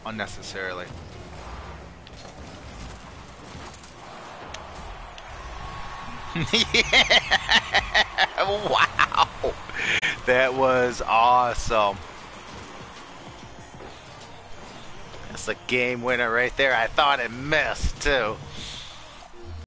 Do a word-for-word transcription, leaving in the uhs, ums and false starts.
unnecessarily. Yeah! Wow! That was awesome. That's a game winner right there. I thought it missed too.